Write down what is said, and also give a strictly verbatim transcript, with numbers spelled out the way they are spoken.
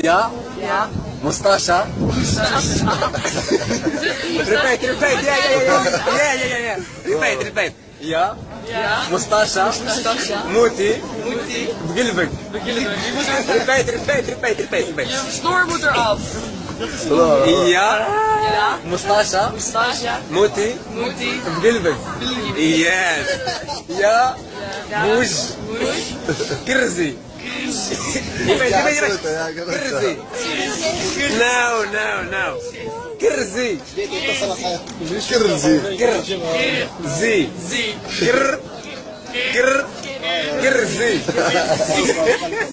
يا يا مستشفى. ريبيت ريبيت يا يا يا يا يا يا ريبيت ريبيت يا يا مستشفى مستشفى موتي موتي بقلبك. بقلبك. ريبيت ريبيت ريبيت ريبيت ريبيت Je snor moet eraf. يا Ja. مستشفى Mustache. موتي Moetie. بقلبك. يس يا موج Moes. كرزي. ريبيت ريبيت كرزي. ناو ناو ناو كرزي. كرزي كرزي Zie. كر كر كرزي.